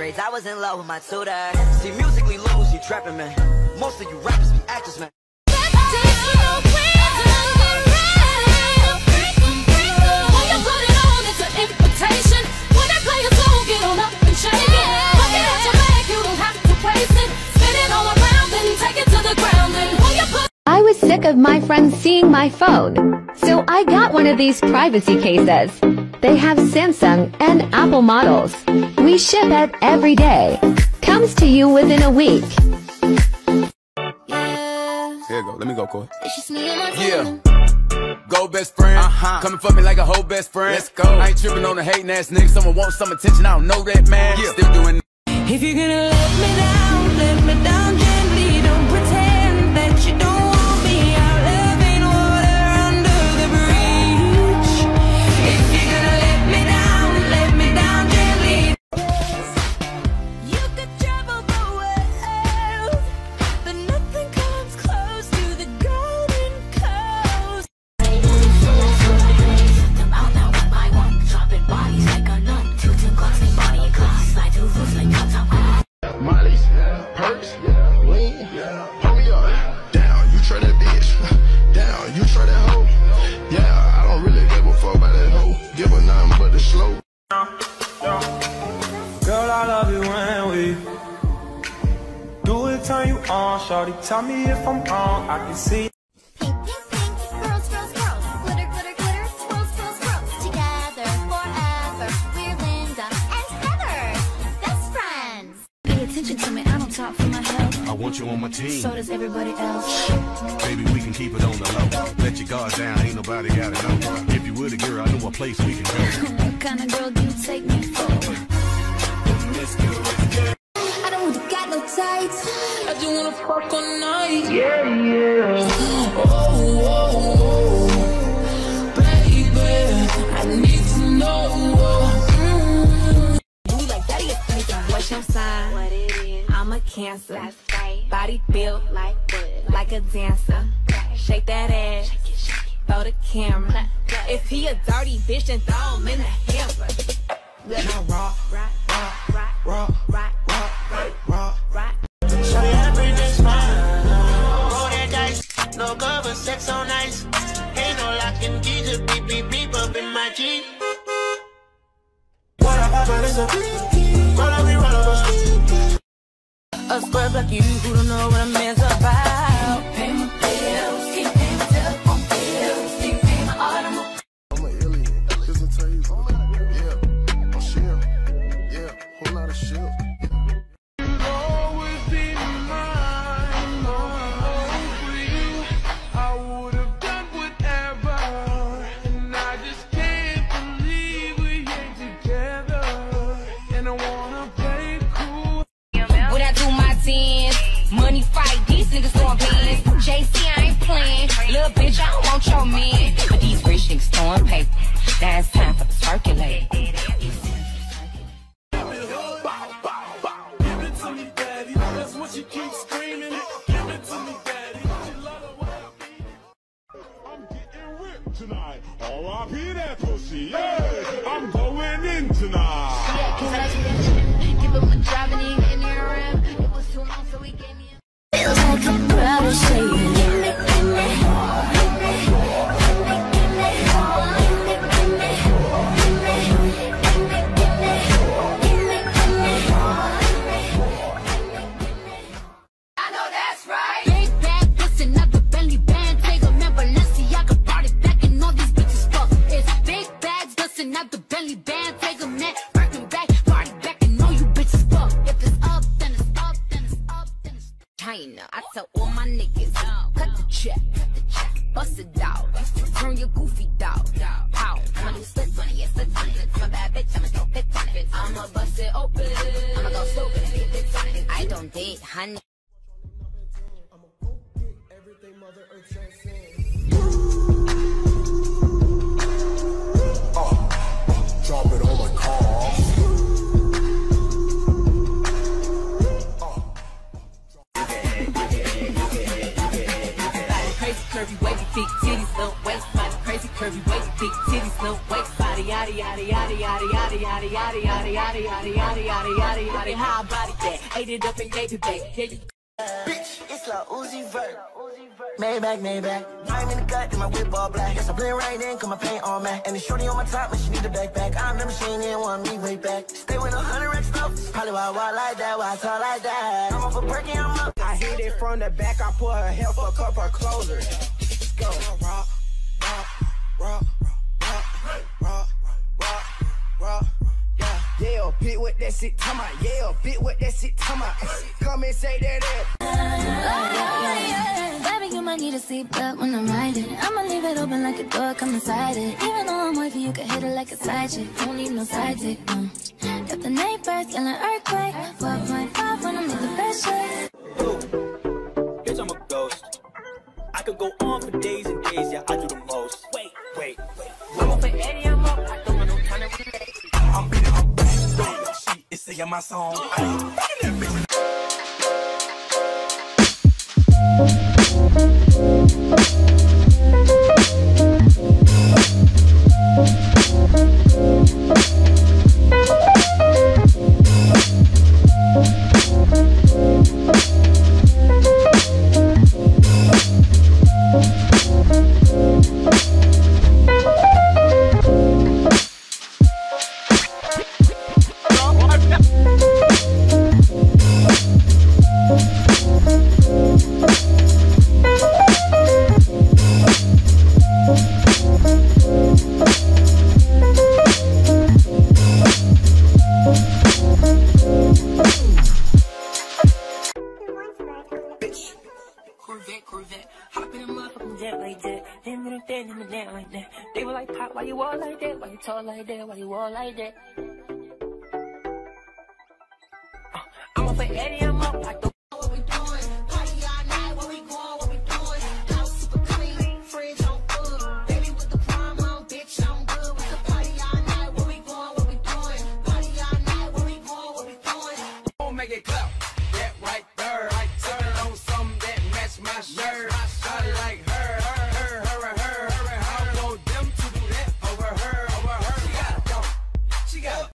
grades, I was in love with my tutor. See, musically lose, you trapping, man. Most of you rappers be actors, man. I was sick of my friends seeing my phone, so I got one of these privacy cases. They have Samsung and Apple models. We ship it every day. Comes to you within a week. Here you go, let me go, Corey. Yeah. Go best friend, coming for me like a whole best friend. Let's go. I ain't tripping on the hating ass nigga. Someone wants some attention, I don't know that, man. Yeah. Still doing. If you're gonna let me down gently. Don't pretend that you don't want me. Our love ain't water under the bridge. If you're gonna let me down gently. You could travel the world, but nothing comes close to the golden coast. Molly's, perks, lean, pull me up. Down, you try that bitch. Down, you try that hoe. Yeah, I don't really give a fuck about that hoe. Give her nothing but the slow. Girl, I love you when we do it, turn you on. Shorty, tell me if I'm wrong. I can see. Pink, pink, pink, swirls, swirls, swirls. Glitter, glitter, glitter, swirls, swirls, swirls. Together forever, we're Linda and Heather, best friends. Pay attention to me, I don't talk for my health. I want you on my team. So does everybody else. Baby, we can keep it on the low. Let your guard down, ain't nobody gotta know. If you were the girl, I know a place we can go. What kind of girl do you take me for? I don't really got no tights. I just wanna fuck all night. Yeah, yeah. Oh, baby, I need to know. You like daddy, what's your sign? What it is? I'm a Cancer. That's right. Body built like wood, like a dancer. Shake that ass, shake it, shake it. Throw the camera. If he a dirty bitch, then throw him in the hamper. Now rock, Rock, rock, rock, rock, rock, rock. rock. Show you everything's fine. Roll that dice, no cover, sex on ice. Ain't no locking key, just beep, beep, beep up in my Jeep. What up, Papa, is a beep, roll up, we roll up. A square like you who don't know what a man's about. Pay my bills, keep paying my telephone bills, keep paying my automobile. I'm an alien, just a taser. Yeah, I'm shit. Yeah, whole lot of shit. Always be mine, for you. I would have done whatever, and I just can't believe we ain't together. And I wanna play cool. When I do my dance, money fight, these niggas throwing pins. JC, I ain't playing. Little bitch, I don't want your man. But these rich niggas throwing paper. Now it's time for the circulate. She keeps screaming, give it to me, daddy. She love the way I beat. I'm getting ripped tonight. R.I.P. that pussy, yeah. I'm going in tonight. Yeah, cause I do that shit. Give him a drive and he in there around. It was too long, so he gave me a. Feels like I'm proud to say it. Give me, give me, give me, give me, give me, give me, give me, Out the Bentley band, take them net, working back, party back, and know you bitches fuck. If it's up, then it's up, then it's up, then it's China. I tell all my niggas, cut the check, bust it out, turn your goofy dog, pow. I'ma do slips on it, yeah, slips on it. I'm a bad bitch, I'ma throw fits on it. I'ma bust it open, I'ma go stupid and get fits on it. I don't date, honey. I'ma go get everything Mother Earth transcends. Drop it on my car. Crazy, curvy, wavy feet, titties, little waist, body crazy. curvy waist, big titties, no waist, body, yaddy, yaddy, yaddy, yaddy, yaddy, yaddy, yaddy, yaddy, yaddy, yaddy, yaddy, yaddy, yaddy, yaddy, how I body that, ate it up and gave it back. Yeah, you bitch, it's like Uzi Vert. Maybach. I'm in the gut, and my whip all black. Guess I blend right in, cause my paint all matte. And the shorty on my top, but she need a backpack. I remember she ain't want me way back. Stay with 100 racks up. Probably why I walk like that, why I talk like that. I'm off a perky, I'm up. I hit it from the back, I put her hair, fuck up her closer. Let's go. Rock. Yeah, bitch, what that shit talking about? Yeah, bitch, what that shit talking about? Come and say that. Baby, you might need a seatbelt when I'm riding. I'ma leave it open like a door, come inside it. Even though I'm wifey, you can hit it like a side chick. Don't need no side chick, no. Got the neighbors yelling earthquake. 4.5 when I'm in the best shape. Bitch, I'm a ghost. I could go on for days and days, yeah, I do the most. Wait. I'm up for Eddie, I'm up, I don't want no time to relate. I'm beating her back, she is singing my song. I ain't that bitch. Corvette, hop in a motherfucking jet like that. Then with that, then with that like that. They were like, Pop, why you all like that? Why you talk like that? Why you all like that? I'm up for Eddie, I'm up like the. What we doing? Party all night. Where we going? What we doing? House super clean, fridge on full. Baby with the prime on, bitch I'm good. With the party all night. Where we going? What we doing? Party all night. Where we going? What we doing? Don't make it clap.